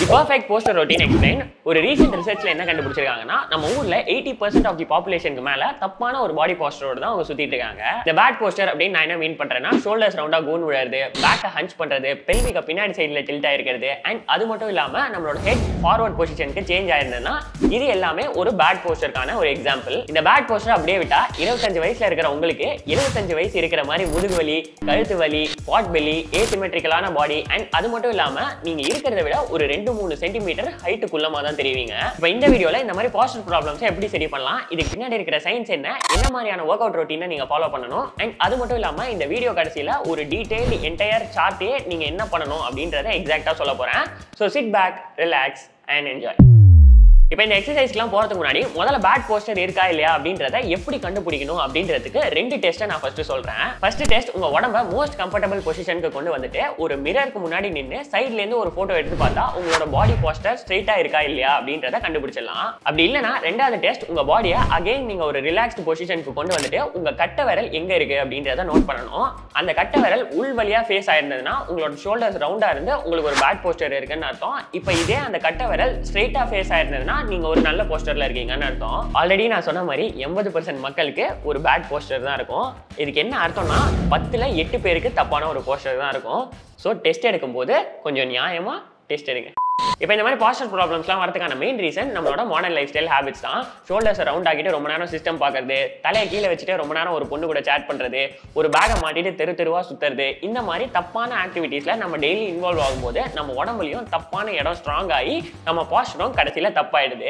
The perfect posture routine explained. ஒரு recent researchல என்ன கண்டுபிடிச்சிருக்காங்கன்னா நம்ம ஊர்ல 80% of the populationக்கு மேல தப்பான ஒரு body posture தான் அவங்க சுத்திட்டு இருக்காங்க. இந்த bad posture அப்படினா நான் என்ன மீன் பண்றேன்னா shoulders ரவுண்டா கூன் விழுறது, பேக்க ஹஞ்ச் பண்றது, pelvic பின்னாடி சைடுல டில்ட் ஆயிருக்கிறது and அது மட்டும் இல்லாம நம்மளோட head forward positionக்கு சேஞ்ச் ஆயிருந்ததுன்னா இது எல்லாமே ஒரு bad postureக்கான ஒரு எக்ஸாம்பிள். இந்த bad posture அப்படியே விட்டா 25 வயசுல இருக்கிற உங்களுக்கு 75 வயசு இருக்கிற மாதிரி முதுகு வலி, கழுத்து வலி, pot belly, asymmetricalான body and அது மட்டும் இல்லாம நீங்க இருக்கிறத விட ஒரு 2-3 சென்டிமீட்டர் ஹைட் குள்ளமா தான் தெரிவீங்க. இப்போ இந்த வீடியோல இந்த மாதிரி போஸ்டர் ப்ராப்ளம்ஸ் எப்படி சரி பண்ணலாம், இதுக்கு பின்னாடி இருக்கிற சயின்ஸ் என்ன மாதிரியான வொர்க் அவுட் ரொட்டீனை நீங்க ஃபாலோ பண்ணணும் அண்ட் அது மட்டும் இல்லாம இந்த வீடியோ கடைசியில ஒரு டீடைல் என்டையர் சார்ட்டே நீங்க என்ன பண்ணணும் அப்படின்றத எக்ஸாக்ட்டா சொல்ல போறேன். So sit back, relax and enjoy. இப்போ இந்த எக்ஸசைஸ்க்குலாம் போறதுக்கு முன்னாடி முதல்ல பேட் போஸ்டர் இருக்கா இல்லையா அப்படின்றத எப்படி கண்டுபிடிக்கணும் அப்படின்றதுக்கு ரெண்டு டெஸ்ட்டை நான் ஃபர்ஸ்ட் சொல்றேன். ஃபர்ஸ்ட் டெஸ்ட் உங்க உடம்ப மோஸ்ட் கம்ஃபர்டபிள் பொசிஷனுக்கு கொண்டு வந்துட்டு ஒரு மிரருக்கு முன்னாடி நின்று சைட்ல இருந்து ஒரு போட்டோ எடுத்து பார்த்தா உங்களோட பாடி போஸ்டர் ஸ்ட்ரைட்டா இருக்கா இல்லையா அப்படின்றத கண்டுபிடிச்சிடலாம். அப்படி இல்லைன்னா ரெண்டாவது டெஸ்ட் உங்க பாடியை அகைன் நீங்க ஒரு ரிலாக்ஸ்டு பொசிஷனுக்கு கொண்டு வந்துட்டு உங்க கட்டை விரல் எங்க இருக்கு அப்படின்றத நோட் பண்ணணும். அந்த கட்டை விரல் உள் வழியா ஃபேஸ் ஆயிருந்ததுன்னா உங்களோட ஷோல்டர்ஸ் ரவுண்டா இருந்து உங்களுக்கு ஒரு பேட் போஸ்டர் இருக்குன்னு அர்த்தம். இப்போ இதே அந்த கட்டை விரல் ஸ்ட்ரைட்டா ஃபேஸ் ஆயிருந்ததுன்னா நீங்க ஒரு நல்ல போஸ்டர்ல இருக்கீங்கன்னு அர்த்தம். ஆல்ரெடி நான் சொன்ன மாதிரி 80% மக்களுக்கு ஒரு பேட் போஸ்டர் தான் இருக்கும். இதுக்கு என்ன அர்த்தம்னா 10ல் 8 பேருக்கு தப்பான ஒரு போஸ்டர் தான் இருக்கும். ஸோ டெஸ்ட் எடுக்கும்போது கொஞ்சம் நியாயமா டெஸ்ட் எடுங்க. இப்போ இந்த மாதிரி போஸ்டர் ப்ராப்ளம்ஸ்லாம் வரதுக்கான மெயின் ரீசன் நம்மளோட மாடர்ன் லைஃப் ஸ்டைல் ஹேபிட்ஸ் தான். ஷோல்டர்ஸ் ரவுண்ட் ஆகிட்டு ரொம்ப நேரம் சிஸ்டம் பார்க்கறது, தலையை கீழே வச்சுட்டு ரொம்ப நேரம் ஒரு பொண்ணு கூட சேட் பண்றது, ஒரு பேக்கை மாட்டிட்டு தெருவா சுத்துறது, இந்த மாதிரி தப்பான ஆக்டிவிட்டீஸ்ல நம்ம டெய்லி இன்வால்வ் ஆகும்போது நம்ம உடம்புலையும் தப்பான இடம் ஸ்ட்ராங் ஆகி நம்ம போஸ்டரும் கடைசியில தப்பாயிடுது.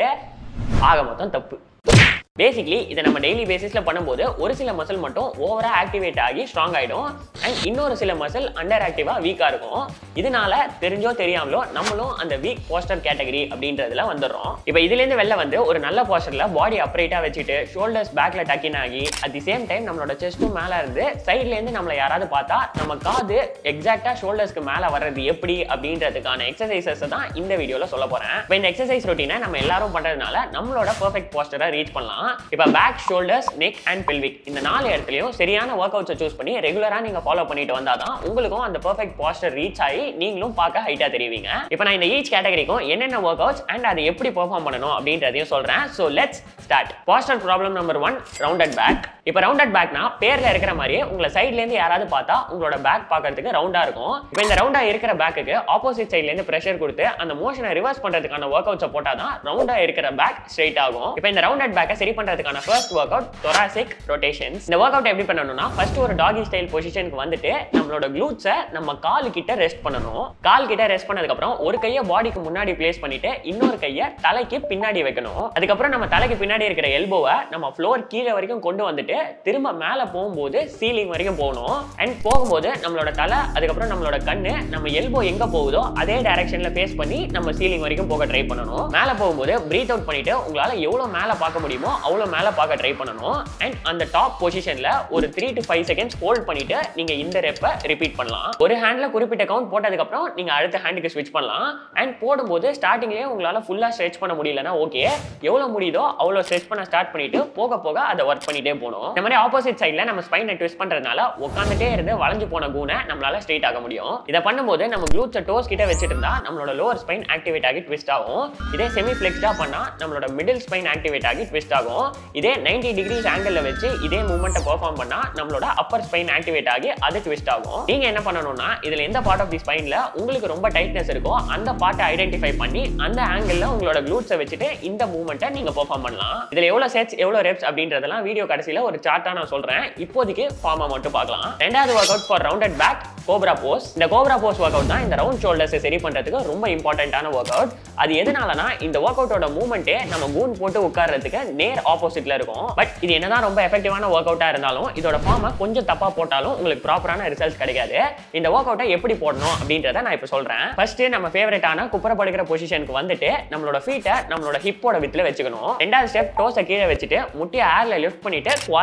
ஆக மொத்தம் தப்பு. பேசிக்லி இதை நம்ம டெய்லி பேசிஸ்ல பண்ணும்போது ஒரு சில மசில் மட்டும் ஓவரா ஆக்டிவேட் ஆகி ஸ்ட்ராங் ஆயிடும் அண்ட் இன்னொரு சில மசில் அண்டர் ஆக்டிவா வீக்கா இருக்கும். இதனால தெரிஞ்சோ தெரியாமலோ நம்மளும் அந்த வீக் போஸ்டர் கேட்டகரி அப்படின்றதுல வந்துடுறோம். இப்போ இதுல இருந்து வெளில வந்து ஒரு நல்ல போஸ்டர்ல பாடி அப்ரைட்டா வச்சுட்டு ஷோல்டர்ஸ் பேக்ல டக்கின் ஆகி அட் தி சேம் டைம் நம்மளோட செஸ்டும் மேல இருந்து சைட்ல இருந்து நம்மளை யாராவது பார்த்தா நம்ம காது எக்ஸாக்டா ஷோல்டர்ஸ்க்கு மேல வர்றது எப்படி அப்படின்றதுக்கான எக்ஸசைசஸ் தான் இந்த வீடியோல சொல்ல போறேன். இப்போ இந்த எக்ஸசைஸ் ரொட்டீனை நம்ம எல்லாரும் பண்றதுனால நம்மளோட பெர்ஃபெக்ட் போஸ்டரை ரீச் பண்ணலாம். இப்போ back, shoulders, neck and pelvic இந்த 4 இடத்துலயும் சரியான ஒர்க் அவுட்ஸை சூஸ் பண்ணி ரெகுலரா நீங்க ஃபாலோ பண்ணிட்டு வந்தாதான் உங்களுக்கும் அந்த பெர்ஃபெக்ட் போஸ்டர் ரீச் ஆகி நீங்களும் பார்க்க ஹைட்டா தெரிவிங்க. இப்போ நான் இந்த ஈச் கேட்டகரிக்கும் என்னென்ன ஒர்க் அவுட்ஸ் அண்ட் அதை எப்படி பெர்ஃபார்ம் பண்ணணும் அப்படின்றதையும் சொல்றேன். So let's start. Posture problem number 1, rounded back. இப்போ ரவுண்டட் பேக்னா பேர்ல இருக்கிற மாதிரியே உங்களை சைட்ல இருந்து யாராவது பார்த்தா உங்களோட பேக் பார்க்கறதுக்கு ரவுண்டா இருக்கும். இப்போ இந்த ரவுண்டா இருக்கிற பேக்குக்கு ஆப்போசிட் சைட்ல இருந்து பிரஷர் கொடுத்து அந்த மோஷனை ரிவர்ஸ் பண்றதுக்கான ஒர்க் அவுட்ஸை போட்டாதான் ரவுண்டா இருக்கிற பேக் ஸ்ட்ரைட் ஆகும். இப்போ இந்த ரவுண்டட் பேக்கை சரி பண்றதுக்கான first workout thoracic rotations. இந்த ஒர்க் அவுட் எப்படி பண்ணணும்னா ஃபர்ஸ்ட் ஒரு டாகி ஸ்டைல் பொசிஷனுக்கு வந்துட்டு நம்மளோட க்ளூட்ஸை நம்ம கால் கிட்ட ரெஸ்ட் பண்ணணும். கால் கிட்ட ரெஸ்ட் பண்ணதுக்கு அப்புறம் ஒரு கையை பாடிக்கு முன்னாடி பிளேஸ் பண்ணிட்டு இன்னொரு கையை தலைக்கு பின்னாடி வைக்கணும். அதுக்கப்புறம் நம்ம தலைக்கு பின்னாடி இருக்கிற எல்போவை நம்ம ஃப்ளோர் கீழே வரைக்கும் கொண்டு வந்துட்டு திரும்ப மேல போகும்போது சீலிங் வரைக்கும் போகணும். அண்ட் போகும்போது நம்மளோட தலை அதுக்கப்புறம் நம்மளோட கண்ணு நம்ம எல்போ எங்க போகுதோ அதே டைரக்ஷன்ல ஃபேஸ் பண்ணி நம்ம சீலிங் வரைக்கும் போக ட்ரை பண்ணணும். மேல போகும்போது பிரீத் அவுட் பண்ணிட்டு உங்களால எவ்வளவு மேல பார்க்க முடியுமோ அவ்வளவு மேல பார்க்க ட்ரை பண்ணணும். அண்ட் அந்த டாப் பொசிஷன்ல ஒரு 3 to 5 செகண்ட்ஸ் ஹோல்ட் பண்ணிட்டு நீங்க இந்த ரெப்பை ரிப்பீட் பண்ணலாம். ஒரு ஹேண்ட்ல குறிப்பிட்ட கவுண்ட் போட்டதுக்கு அப்புறம் நீங்க அடுத்த ஹேண்டுக்கு ஸ்விட்ச் பண்ணலாம். அண்ட் போடும்போது ஸ்டார்டிங்லயே உங்களால ஃபுல்லா ஸ்ட்ரெச் பண்ண முடியலன்னா ஓகே, எவ்வளவு முடியுதோ அவ்வளவு ஸ்ட்ரெச் பண்ண ஸ்டார்ட் பண்ணிட்டு போக போக அதை ஒர்க் பண்ணிட்டே போகணும். இந்த மாதிரி ஆப்போசிட் சைட்ல நம்ம ஸ்பைனை ட்விஸ்ட் பண்றதுனால உட்காந்துட்டே இருந்து வளைஞ்சு போன கூனை நம்மளால ஸ்ட்ரெயிட் ஆக முடியும். இதை பண்ணும்போது நம்ம க்ளூட்ஸை டோஸ் கிட்ட வச்சுட்டு இருந்தா நம்மளோட லோவர் ஸ்பைன் ஆக்டிவேட் ஆகி ட்விஸ்ட் ஆகும். இதே செமி ஃபிளெக்ஸ்டா பண்ணா நம்மளோட மிடில் ஸ்பைன் ஆக்டிவேட் ஆகி ட்விஸ்ட் ஆகும். இதே 90 டிகிரிஸ் ஆங்கிள் வச்சு இதே மூவ்மெண்ட்டை பெர்ஃபார்ம் பண்ணா நம்மளோட அப்பர் ஸ்பைன் ஆக்டிவேட் ஆகி அது ட்விஸ்ட் ஆகும். நீங்க என்ன பண்ணணும்னா இதுல எந்த பார்ட் ஆஃப் தி ஸ்பைன்ல உங்களுக்கு ரொம்ப டைட்னஸ் இருக்கோ அந்த பார்ட்டை ஐடென்டிஃபை பண்ணி அந்த ஆங்கிள்ல உங்களோட க்ளூட்ஸை வச்சுட்டு இந்த மூவ்மெண்ட்டை நீங்க பெர்ஃபார்ம் பண்ணலாம். இதுல எவ்வளவு செட்ஸ் எவ்வளவு ரெப்ஸ் அப்படின்றதெல்லாம் வீடியோ கடைசியில ஒரு சார்ட்டா நான் சொல்றேன். இப்போதைக்கு ஃபார்மை மட்டும் பார்க்கலாம். ரெண்டாவது workout for rounded back, cobra pose. இந்த கோப்ரா போஸ் ஒர்க் அவுட் தான் இந்த ரவுண்ட் ஷோல்டர்ஸை சரி பண்றதுக்கு ரொம்ப இம்பார்ட்டன்டான ஒர்க் அவுட். அது எதனாலனா இந்த ஒர்க் அவுட்டோட மூவ்மெண்ட்டே நம்ம கூன் போட்டு உட்கார்றதுக்கு நேர் ஆப்போசிட்ல இருக்கும். பட் இது என்னதான் ரொம்ப எஃபெக்டிவான ஒர்க் அவுட்டா இருந்தாலும் இதோட ஃபார்மை கொஞ்சம் தப்பா போட்டாலும் உங்களுக்கு ப்ராப்பரான ரிசல்ட்ஸ் கிடைக்காது. இந்த ஒர்க் அவுட்டை எப்படி போடணும் அப்படின்றத நான் இப்போ சொல்றேன். ஃபர்ஸ்ட் நம்ம ஃபேவரட்டான குப்புறப்படுக்கிற பொசிஷனுக்கு வந்துட்டு நம்மளோட ஃபீட்டை நம்மளோட ஹிப்போட வித்துல வச்சுக்கணும். ரெண்டாவது ஸ்டெப் டோஸை கீழே வச்சுட்டு முட்டியை ஏர்ல லிஃப்ட் பண்ணிட்டு குவாட்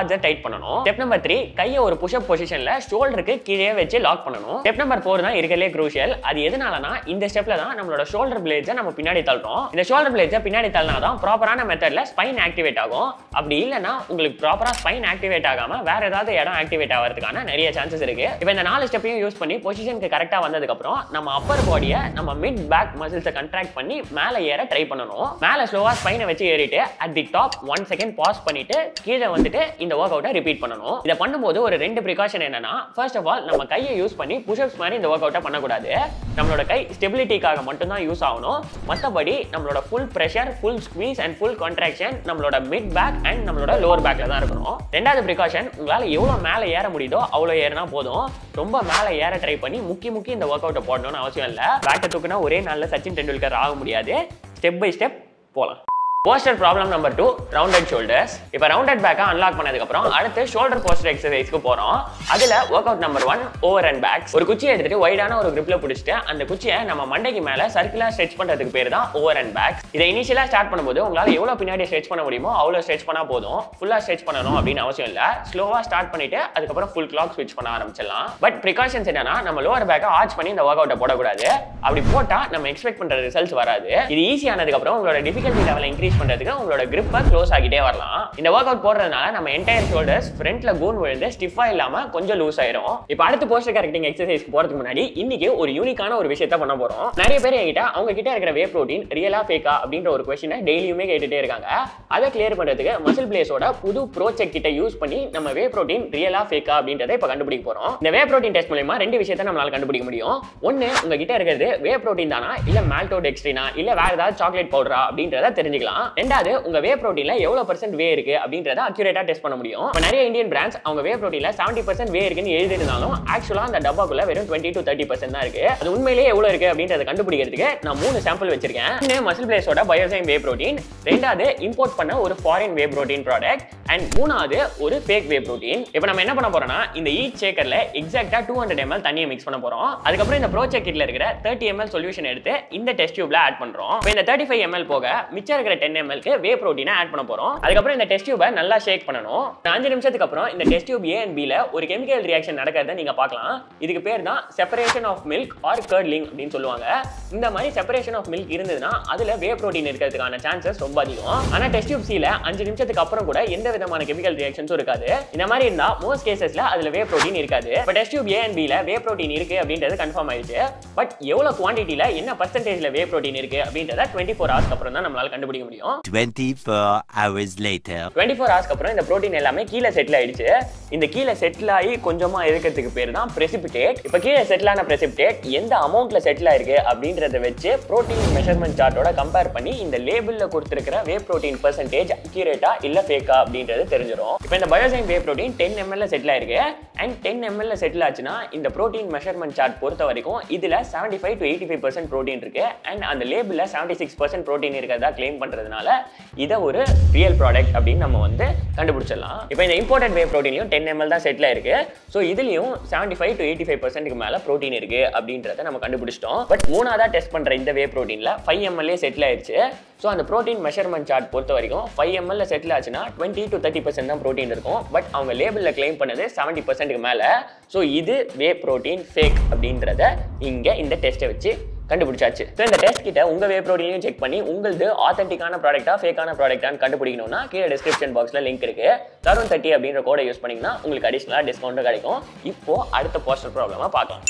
லார்ஜர் டைட் பண்ணணும். ஸ்டெப் நம்பர் 3 கையை ஒரு புஷ் அப் பொசிஷன்ல ஷோல்டருக்கு கீழே வச்சு லாக் பண்ணணும். ஸ்டெப் நம்பர் 4 தான் இருக்கலே க்ரூஷியல். அது எதனாலனா இந்த ஸ்டெப்ல தான் நம்மளோட ஷோல்டர் பிளேட்ஸை நம்ம பின்னாடி தள்ளுறோம். இந்த ஷோல்டர் பிளேட்ஸை பின்னாடி தள்ளினாதான் ப்ராப்பரான மெத்தட்ல ஸ்பைன் ஆக்டிவேட் ஆகும். அப்படி இல்லைன்னா உங்களுக்கு ப்ராப்பரா ஸ்பைன் ஆக்டிவேட் ஆகாம வேற ஏதாவது இடம் ஆக்டிவேட் ஆகிறதுக்கான நிறைய சான்சஸ் இருக்கு. இப்போ இந்த 4 ஸ்டெப்பையும் யூஸ் பண்ணி பொசிஷனுக்கு கரெக்டா வந்ததுக்கு அப்புறம் நம்ம அப்பர் பாடியை நம்ம மிட் பேக் மசில்ஸை கண்ட்ராக்ட் பண்ணி மேலே ஏற ட்ரை பண்ணணும். மேலே ஸ்லோவா ஸ்பைனை வச்சு ஏறிட்டு at the top 1 second pause பண்ணிட்டு கீழே வந்துட்டு இந்த ஒர்க் அவுட்டை ரிப்பீட் பண்ணணும். இதை பண்ணும்போது ஒரு 2 ப்ரிகாஷன் என்னன்னா, ஃபர்ஸ்ட் ஆஃப் ஆல் நம்ம கையை யூஸ் பண்ணி புஷ்அப்ஸ் மாதிரி இந்த ஒர்க் அவுட்டை பண்ணக்கூடாது. நம்மளோட கை ஸ்டெபிலிட்டிக்காக மட்டும் தான் யூஸ் ஆகணும். மற்றபடி நம்மளோட full pressure, full squeeze and full contraction நம்மளோட மிட் பேக் அண்ட் நம்மளோட லோவர் பேக்ல தான் இருக்கணும். ரெண்டாவது ப்ரிகாஷன், உங்களால் எவ்வளோ மேலே ஏற முடியுதோ அவ்வளோ ஏறினா போதும். ரொம்ப மேலே ஏற ட்ரை பண்ணி முக்கி இந்த ஒர்க் அவுட்டை போடணும்னு அவசியம் இல்லை. பேட்டை தூக்குனா ஒரே நாளில் சச்சின் டெண்டுல்கர் ஆக முடியாது. ஸ்டெப் பை ஸ்டெப் போகலாம். Posture problem number 2 rounded shoulders. இப்போ ரவுண்டட் பேக்கை அன்லாக் பண்ணதுக்கு அப்புறம் அடுத்து ஷோல்டர் போஸ்டர் எக்ஸசைஸ்க்கு போறோம். அதுல workout number 1 over and backs. ஒரு குச்சியை எடுத்துட்டு வைடான ஒரு கிரிப்ல பிடிச்சிட்டு அந்த குச்சியை நம்ம மண்டைக்கு மேல சர்க்குலா ஸ்ட்ரெச் பண்றதுக்கு பேர் தான் ஓவர் அண்ட் பேக்ஸ். இதை இனிஷியலா ஸ்டார்ட் பண்ணும்போது உங்களால எவ்வளவு பின்னாடி ஸ்ட்ரெச் பண்ண முடியுமோ அவ்வளவு ஸ்ட்ரெச் பண்ணா போதும். ஃபுல்லா ஸ்ட்ரெச் பண்ணணும் அப்படின்னு அவசியம் இல்ல. ஸ்லோவா ஸ்டார்ட் பண்ணிட்டு அதுக்கப்புறம் ஃபுல் கிளாக் ஸ்விட்ச் பண்ண ஆரம்பிச்சிடலாம். பட் ப்ரிகாஷன்ஸ் என்னன்னா, நம்ம லோவர் பேக்கை ஆர்ச் பண்ணி இந்த ஒர்க் அவுட்டை போடக்கூடாது. அப்படி போட்டா நம்ம எக்ஸ்பெக்ட் பண்ற ரிசல்ட்ஸ் வராது. இது ஈஸி ஆனதுக்கு அப்புறம் உங்களோட டிஃபிகல்ட்டி லெவலை இன்க்ரீஸ் பண்றதுக்கு உங்களோட grip க்ளோஸ் ஆகிட்டே வரலாம். இந்த ஒர்க் அவுட் போடுறதுனால நம்ம என்டையர் ஷோல்டர்ஸ் ஃப்ரண்ட்ல கூன் விழுந்து ஸ்டிஃபா இல்லாம கொஞ்சம் லூஸ் ஆயிரும். இப்போ அடுத்து போஸ்டர் கரெக்டிங் எக்ஸசைஸ்க்கு போறதுக்கு முன்னாடி இன்னைக்கு ஒரு யூனிக்கான ஒரு விஷயத்தை பண்ண போறோம். நிறைய பேர் என்கிட்ட அவங்க கிட்ட இருக்கிற வே புரோட்டீன் ரியலா ஃபேக்கா அப்படின்ற ஒரு क्वेश्चனை டெய்லியுமே கேட்டுட்டே இருக்காங்க. அதை கிளியர் பண்றதுக்கு மசில் பிளேஸோட புது ProCheck கிட்ட யூஸ் பண்ணி நம்ம வே புரோட்டீன் ரியலா ஃபேக்கா அப்படின்றதை இப்ப கண்டுபிடிக்க போறோம். இந்த வே புரோட்டீன் டெஸ்ட் மூலமா 2 விஷயத்தை நம்மளால கண்டுபிடிக்க முடியும். ஒன்னு, உங்க கிட்ட இருக்கிறது வே புரோட்டீன் தானா இல்ல மால்டோடெக்ஸ்ட்ரினா இல்ல வேற ஏதாவது சாக்லேட் பவுடரா அப்படின்றத தெரிஞ்சுக்கலாம். ரெண்டாவது, உங்க வே புரோட்டீன்ல எவ்வளவு % வே இருக்கு அப்படின்றத அக்யூரேட்டா டெஸ்ட் பண்ண முடியும். இப்ப நிறைய இந்தியன் பிராண்ட்ஸ் அவங்க வே புரோட்டீன்ல 70% வே இருக்குன்னு எழுதிருந்தாலும் ஆக்சுவலா அந்த டப்பாக்குள்ள வெறும் 20 to 30% தான் இருக்கு. அது உண்மையிலேயே எவ்வளவு இருக்கு அப்படின்றத கண்டுபிடிக்கிறதுக்கு நான் 3 சாம்பிள் வச்சிருக்கேன். ஒன்னு மசில் பிளேஸோட பயோசைன் வே புரோட்டீன், ரெண்டாவது இம்போர்ட் பண்ண ஒரு foreign whey protein product, and மூணாவது ஒரு ஃபேக் வே புரோட்டீன். இப்போ நம்ம என்ன பண்ண போறோம்னா, இந்த ஈச் ஷேக்கர்ல எக்ஸாக்ட்டா 200 ml தண்ணியை மிக்ஸ் பண்ண போறோம். அதுக்கப்புறம் இந்த ProCheck கிட்ல இருக்கிற 30 ml சொல்யூஷன் எடுத்து இந்த டெஸ்ட் டியூப்ல ஆட் பண்றோம். இப்போ இந்த 35 ml போக மிச்சம் இருக்கிற 10 ml க்கு வே புரோட்டீனை ஆட் பண்ண போறோம். அதுக்கப்புறம் இந்த டெஸ்ட் டியூபை நல்லா ஷேக் பண்ணணும். 5 நிமிஷத்துக்கு அப்புறம் இந்த test tube A and B ல ஒரு கெமிக்கல் ரியாக்ஷன் நடக்கிறத நீங்க பார்க்கலாம். இதுக்கு பேர் தான் separation of milk or curdling அப்படின்னு சொல்லுவாங்க. இந்த மாதிரி செப்பரேஷன் ஆஃப் மில்க் இருந்ததுன்னா அதுல வே புரோட்டீன் இருக்கிறதுக்கான சான்சஸ் ரொம்ப அதிகம். ஆனா டெஸ்ட் டியூப் C ல 5 நிமிஷத்துக்கு அப்புறம் கூட எந்த விதமான கெமிக்கல் ரியாக்ஷன்ஸும் இருக்காது. இந்த மாதிரி இருந்தா மோஸ்ட் கேசஸ்ல அதுல வே புரோட்டீன் இருக்காது. But test tube A and B ல வே புரோட்டீன் இருக்கு அப்படின்றது கன்ஃபார்ம் ஆயிடுச்சு. பட் எவ்வளவு குவாண்டிட்டில என்ன பர்சன்டேஜ்ல வே புரோட்டீன் இருக்கு அப்படின்றத 24 ஹவர்ஸ்க்கு அப்புறம் தான் நம்மளால கண்டுபிடிக்க முடியும். 24 hours later 24 ஹவர்ஸ்க்கு அப்புறம் இந்த புரோட்டீன் எல்லாமே கீழே செட்டில் ஆயிடுச்சு. இந்த கீழே செட்டில் ஆகி கொஞ்சமா இருக்கிறதுக்கு பேர் தான் precipitate. இப்போ கீழே செட்டில் ஆன precipitate எந்த அமௌண்ட்ல செட்டில் ஆயிருக்கு அப்படின்றத வச்சு புரோட்டீன் மெஷர்மெண்ட் சார்ட்டோட கம்பேர் பண்ணி இந்த லேபிள்ல கொடுத்திருக்கிற வே புரோட்டீன் பர்சன்டேஜ் அக்யூரேட்டா இல்ல ஃபேக்கா அப்படின்றது தெரிஞ்சிடும். இப்போ இந்த Biozyme whey protein 10 ml settle ஆயிருக்கு. அண்ட் 10 ml செட்டில் ஆச்சுன்னா இந்த புரோட்டீன் மெஷர்மெண்ட் சார்ட் பொறுத்த வரைக்கும் இதுல 75 to 85% புரோட்டீன் இருக்கு. அண்ட் அந்த லேபிள்ல 76% புரோட்டீன் இருக்கிறதா கிளைம் பண்றதுனால இதை ஒரு ரியல் ப்ராடக்ட் அப்படின்னு நம்ம வந்து கண்டுபிடிச்சிடலாம். இப்போ இந்த இம்போர்ட்டட் வே புரோட்டீனையும் 10 ml தான் செட்டில் ஆயிருக்கு. ஸோ இதுலயும் 75 to 85% மேல புரோட்டீன் இருக்கு அப்படின்றத நம்ம கண்டுபிடிச்சிட்டோம். பட் மூணாவதா டெஸ்ட் பண்ற இந்த வே புரோட்டீன்ல 5 ml செட்டில் ஆயிடுச்சு. ஸோ அந்த புரோட்டீன் மெஷர்மெண்ட் சார்ட் பொறுத்த வரைக்கும் 5 ml செட்டில் ஆச்சுன்னா 20 to 30% தான் புரோட்டீன் இருக்கும். பட் அவங்க லேபிள்ல கிளைம் பண்ணது 70% மேல. ஸோ இது வே புரோட்டீன் ஃபேக் அப்படின்றத இங்க இந்த டெஸ்ட்டை வச்சு கண்டுபிடிச்சாச்சு. ஸோ இந்த டெஸ்ட் கிட்ட உங்க வே புரோட்டீனையும் செக் பண்ணி உங்களுக்கு ஆத்தென்டிக்கான ப்ராடக்டா ஃபேக்கான ப்ராடக்டான்னு கண்டுபிடிக்கணும்னா கீழே டிஸ்கிரிப்ஷன் பாக்ஸ்ல லிங்க் இருக்கு. Tharun 30 அப்படின்ற கோடை யூஸ் பண்ணீங்கன்னா உங்களுக்கு அடிஷனலா டிஸ்கவுண்ட் கிடைக்கும். இப்போ அடுத்த போஸ்டர் ப்ராப்ளமா பார்க்கலாம்.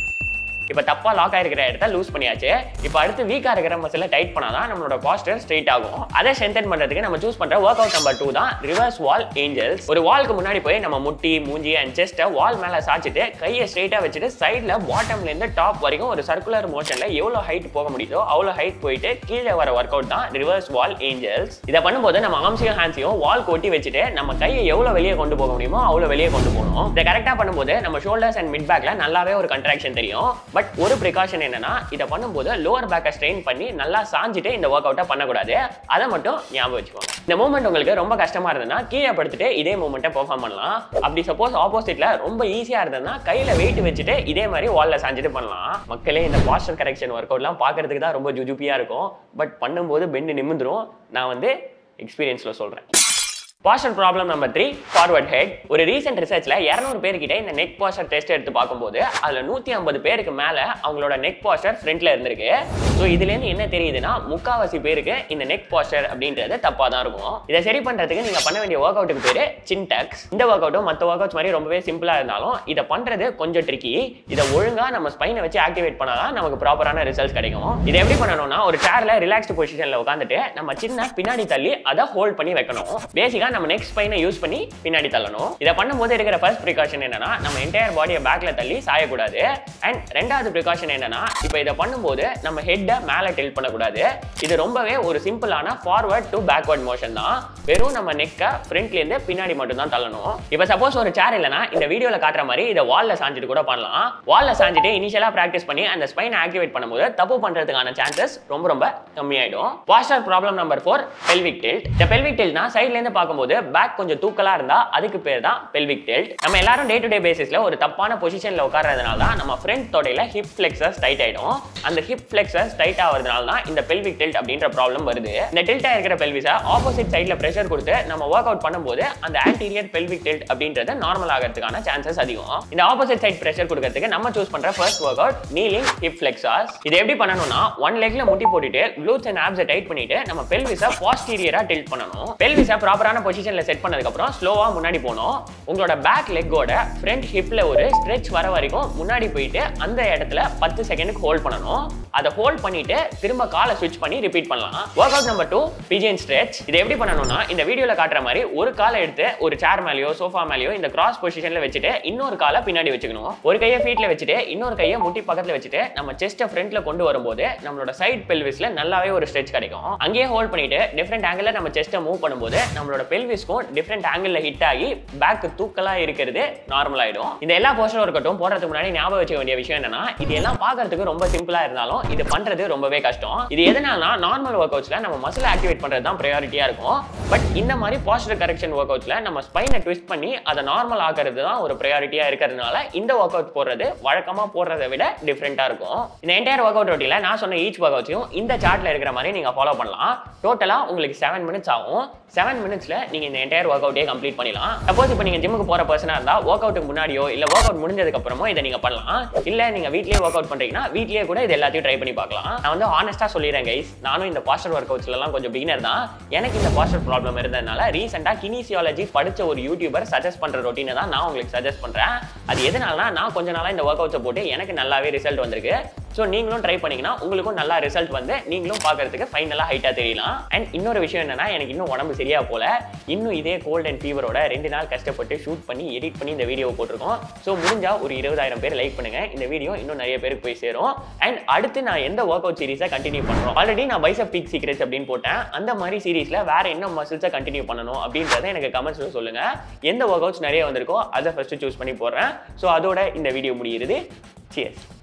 இப்போ தப்பா லாக் ஆயிருக்கிற இடத்த லூஸ் பண்ணியாச்சு. இப்போ அடுத்து வீக்கா இருக்கிற மசிலை டைட் பண்ணாதான் நம்மளோட போஸ்டர் ஸ்ட்ரெயிட் ஆகும். அதை ஸ்ட்ரென்தன் பண்றதுக்கு நம்ம சூஸ் பண்ற ஒர்க் அவுட் நம்பர் 2 தான் ரிவர்ஸ் வால் ஏஞ்சல்ஸ். ஒரு வால்க்கு முன்னாடி போய் நம்ம முட்டி, மூஞ்சி அண்ட் செஸ்ட்டை வால் மேல சாச்சிட்டு கையை ஸ்ட்ரெயிட்டா வச்சுட்டு சைட்ல பாட்டம்ல இருந்து டாப் வரைக்கும் ஒரு சர்க்குலர் மோஷன்ல எவ்வளவு ஹைட் போக முடியுதோ அவ்வளவு ஹைட் போயிட்டு கீழே வர ஒர்க் அவுட் தான் ரிவர்ஸ் வால் ஏஞ்சல்ஸ். இதை பண்ணும்போது நம்ம ஆர்ம்ஸையும் ஹேண்ட்ஸையும் வால் கொட்டி வச்சுட்டு நம்ம கையை எவ்வளவு வெளியே கொண்டு போக முடியுமோ அவ்வளவு வெளியே கொண்டு போகணும். இதை கரெக்டா பண்ணும்போது நம்ம ஷோல்டர்ஸ் அண்ட் மிட் பேக்ல நல்லாவே ஒரு கண்ட்ராக்ஷன் தெரியும். பட் ஒரு ப்ரிகாஷன் என்னன்னா, இத பண்ணும்போது லோவர் பேக்கை ஸ்ட்ரெயின் பண்ணி நல்லா சாஞ்சிட்டு இந்த வொர்க் அவுட்டை பண்ணக்கூடாது. அதை மட்டும் ஞாபகம் வச்சுக்கோங்க. இந்த மூவ்மெண்ட் உங்களுக்கு ரொம்ப கஷ்டமா இருந்ததுன்னா கீழே படுத்துட்டு இதே மூவ்மெண்ட்டை பெர்ஃபார்ம் பண்ணலாம். அப்படி சப்போஸ் ஆப்போசிட்ல ரொம்ப ஈஸியா இருந்ததுன்னா கையில வெயிட் வச்சுட்டு இதே மாதிரி வால்ல சாஞ்சிட்டு பண்ணலாம். மக்களே, இந்த பாஸ்டர் கரெக்ஷன் ஒர்க் அவுட்லாம் பார்க்கறதுக்கு தான் ரொம்ப ஜுஜுப்பியா இருக்கும். பட் பண்ணும்போது பெண்டு நிமிந்துரும். நான் வந்து எக்ஸ்பீரியன்ஸ்ல சொல்றேன். Posture problem number 3, forward head. ஒரு recent researchல 200 பேர்கிட்ட இந்த neck posture test எடுத்து பார்க்கும்போது அதுல 150 பேருக்கு மேல அவங்களோட neck posture ஃப்ரண்ட்ல இருந்திருக்கு. சோ இதுல இருந்து என்ன தெரியுதுன்னா முக்காவாசி பேருக்கு இந்த neck posture அப்படின்றது தப்பா தான் இருக்கும். இதை சரி பண்றதுக்கு நீங்க பண்ண வேண்டிய வொர்க் அவுட்டுக்கு பேரு chin tucks. இந்த வொர்க் அவுட்டும் மத்த வொர்க் அவுட்ஸ் மாதிரி ரொம்பவே சிம்பிளா இருந்தாலும் இதை பண்றது கொஞ்சம் ட்ரிக்கி. இதை ஒழுங்கா நம்ம ஸ்பைனை வச்சு ஆக்டிவேட் பண்ணாதான் நமக்கு ப்ராப்பரான ரிசல்ட்ஸ் கிடைக்கும். இதை எப்படி பண்ணணும்னா ஒரு சேர்ல ரிலாக்ஸ்டு பொசிஷன்ல உட்காந்துட்டு நம்ம சின்ன பின்னாடி தள்ளி அதை ஹோல்ட் பண்ணி வைக்கணும். பேசிக்கா நம்ம நெக் ஸ்பைனை யூஸ் பண்ணி பின்னாடி தள்ளணும். இதை பண்ணும்போது இருக்கிற ஃபர்ஸ்ட் ப்ரிகாஷன் என்னன்னா நம்ம என்டையர் பாடியை பேக்ல தள்ளி சாயக்கூடாது. அண்ட் ரெண்டாவது ப்ரிகாஷன் என்னன்னா இப்போ இதை பண்ணும்போது நம்ம ஹெட்டை மேலே டில்ட் பண்ணக்கூடாது. இது ரொம்பவே ஒரு சிம்பிளான ஃபார்வர்ட் டு பேக்வர்ட் மோஷன் தான். வெறும் நம்ம நெக்கை ஃப்ரண்ட்ல இருந்து பின்னாடி மட்டும் தான் தள்ளணும். இப்போ சப்போஸ் ஒரு சேர் இல்லைன்னா இந்த வீடியோல காட்டுற மாதிரி இதை வால்ல சாஞ்சிட்டு கூட பண்ணலாம். வால்ல சாஞ்சிட்டு இனிஷியலா பிராக்டிஸ் பண்ணி அந்த ஸ்பைனை ஆக்டிவேட் பண்ணும்போது தப்பு பண்றதுக்கான சான்சஸ் ரொம்ப கம்மியாயிடும். Posture problem number 4, pelvic tilt. இந்த pelvic tiltனா சைடுல இருந்து பார்க்கும்போது பேக் கொஞ்சம் தூக்கலா இருந்தா அதுக்கு பேர் தான் pelvic tilt. நம்ம எல்லாரும் டே டு டே பேசிஸ்ல ஒரு தப்பான பொசிஷன்ல உட்கார்றதுனால தான் நம்ம ஃப்ரண்ட் தொடையில ஹிப் ஃப்ளெக்ஸர்ஸ் டைட் ஆயிடும். அந்த ஹிப் ஃப்ளெக்ஸர்ஸ் டைட் ஆவறதுனால தான் இந்த pelvic tilt அப்படின்ற ப்ராப்ளம் வருது. இந்த டில்ட் ஆயிருக்கிற பெல்விஸை ஆப்போசிட் சைடுல பிரஷர் கொடுத்து நம்ம வொர்க் அவுட் பண்ணும்போது அந்த anterior pelvic tilt அப்படின்றது நார்மல் ஆகிறதுக்கான சான்சஸ் அதிகம். இந்த ஆப்போசிட் சைடு பிரஷர் கொடுக்கிறதுக்கு நம்ம சூஸ் பண்ற first workout kneeling hip flexors. இதை எப்படி பண்ணணும்னா ஒன் லெக்ல முட்டி போட்டுட்டு glutes and abs டைட் பண்ணிட்டு நம்ம பெல்விஸை posterior-ஆ டில்ட் பண்ணணும். பெல்விஸை ப்ராப்பரான பொசிஷன்ல செட் பண்ணதுக்கு அப்புறம் ஸ்லோவா முன்னாடி போணும். உங்களோட பேக் லெக்கோட ஃப்ரண்ட் ஹிப்ல ஒரு ஸ்ட்ரெச் வர வரைக்கும் முன்னாடி போயிட்டு அந்த இடத்துல 10 செகண்டுக்கு ஹோல்ட் பண்ணணும். அதை ஹோல்ட் பண்ணிட்டு திரும்ப காலை ஸ்விட்ச் பண்ணி ரிப்பீட் பண்ணலாம். Workout number 2, pigeon stretch. இதை எப்படி பண்ணணும்னா இந்த வீடியோல காட்டுற மாதிரி ஒரு காலை எடுத்து ஒரு சேர் மேலயோ சோஃபா மேலயோ இந்த கிராஸ் பொசிஷன்ல வச்சுட்டு இன்னொரு காலை பின்னாடி வச்சுக்கணும். ஒரு கையை ஃபீட்ல வச்சுட்டு இன்னொரு கையை முட்டி பக்கத்துல வச்சுட்டு நம்ம செஸ்ட்டை ஃப்ரண்ட்ல கொண்டு வரும்போது நம்மளோட சைட் பெல்விஸ்ல நல்லாவே ஒரு ஸ்ட்ரெச் கிடைக்கும். அங்கேயே ஹோல்ட் பண்ணிட்டு டிஃபரெண்ட் ஆங்கிள் நம்ம செஸ்ட்டை மூவ் பண்ணும்போது நம்மளோட பெல்விஸ்க்கும் டிஃபரெண்ட் ஆங்கிள் ஹிட் ஆகி பேக் தூக்கலா இருக்கிறது நார்மல் ஆயிடும். இந்த எல்லா போஸ்டர் இருக்கட்டும் போறதுக்கு முன்னாடி ஞாபகம் வச்சுக்க வேண்டிய விஷயம் என்னன்னா இது எல்லாம் பார்க்கிறதுக்கு ரொம்ப சிம்பிளா இருந்தாலும் இது பண்றது ரொம்பவே கஷ்டம். இது எதனாலனா நார்மல் வொர்க் அவுட்ஸ்ல நம்ம மசில் ஆக்டிவேட் பண்றது தான் பிரையாரிட்டியா இருக்கும். பட் இந்த மாதிரி போஸ்டர் கரெக்ஷன் வொர்க் அவுட்ஸ்ல நம்ம ஸ்பைனை ட்விஸ்ட் பண்ணி அதை நார்மல் ஆக்குறது தான் ஒரு பிரையாரிட்டியா இருக்கிறதுனால இந்த வொர்க் அவுட் போடுறது வழக்கமா போடுறதை விட டிஃபரெண்டா இருக்கும். இந்த என்டையர் வொர்க் அவுட் ரொட்டீன்ல நான் சொன்ன ஈச் வொர்க் அவுட்ஸையும் இந்த சார்ட்ல இருக்கிற மாதிரி நீங்க ஃபாலோ பண்ணலாம். டோட்டலா உங்களுக்கு 7 மினிட்ஸ் ஆகும். 7 மினிட்ஸ்ல நீங்க இந்த என்டையர் வொர்க் அவுட்டே கம்ப்ளீட் பண்ணலாம். சப்போஸ் இப்போ நீங்க ஜிம்முக்கு போற பர்சனா இருந்தா வொர்க் அவுட்டுக்கு முன்னாடியோ இல்ல வொர்க் அவுட் முடிஞ்சதுக்கு அப்புறமோ இதை நீங்க பண்ணலாம். இல்ல நீங்க வீட்லயே வொர்க் அவுட் பண்றீங்கன்னா வீட்லயே கூட இது எல்லாத்தையும் ட்ரை பண்ணி பார்க்கலாம். நான் வந்து ஹானஸ்டா சொல்லிடுறேன் கைஸ், நானும் இந்த பாஸ்டர் வொர்க் அவுட்ஸ்ல எல்லாம் கொஞ்சம் பிகினர் தான். எனக்கு இந்த பாஸ்டர் ப்ராப்ளம் இருந்ததுனால ரீசெண்டா கினிசியாலஜி படிச்ச ஒரு யூடியூபர் சஜஸ்ட் பண்ற ரொட்டீனை தான் நான் உங்களுக்கு சஜஸ்ட் பண்றேன். அது எதனாலனா நான் கொஞ்ச நாளா இந்த வொர்க் அவுட்ஸை போட்டு எனக்கு நல்லாவே ரிசல்ட் வந்திருக்கு. ஸோ நீங்களும் ட்ரை பண்ணீங்கன்னா உங்களுக்கும் நல்லா ரிசல்ட் வந்து நீங்களும் பார்க்கறதுக்கு ஃபைனலாக ஹைட்டாக தெரியலாம். அண்ட் இன்னொரு விஷயம் என்னன்னா எனக்கு இன்னும் உடம்பு சரியா போல, இன்னும் இதே கோல்ட் அண்ட் ஃபீவரோட 2 நாள் கஷ்டப்பட்டு ஷூட் பண்ணி எடிட் பண்ணி இந்த வீடியோவை போட்டிருக்கோம். ஸோ முடிஞ்சா ஒரு 20,000 பேர் லைக் பண்ணுங்க. இந்த வீடியோ இன்னும் நிறைய பேருக்கு போய் சேரும். அண்ட் அடுத்து நான் எந்த ஒர்க் அவுட் சீரிஸை கண்டினியூ பண்ணுறோம். ஆல்ரெடி நான் பைசெப் பீக் சீக்ரெட்ஸ் அப்படின்னு போட்டேன். அந்த மாதிரி சீரிஸ்ல வேற என்ன மசில்ஸை கண்டினியூ பண்ணணும் அப்படின்றத எனக்கு கமெண்ட்ஸ்ல சொல்லுங்க. எந்த ஒர்க் அவுட்ஸ் நிறைய வந்திருக்கோ அதை ஃபர்ஸ்ட் சூஸ் பண்ணி போடுறேன். ஸோ அதோட இந்த வீடியோ முடியுது. Cheers.